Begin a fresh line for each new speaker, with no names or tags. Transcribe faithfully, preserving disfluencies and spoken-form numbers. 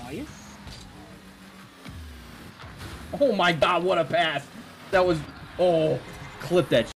Nice.
Oh my god, what a pass. That was... Oh, clip that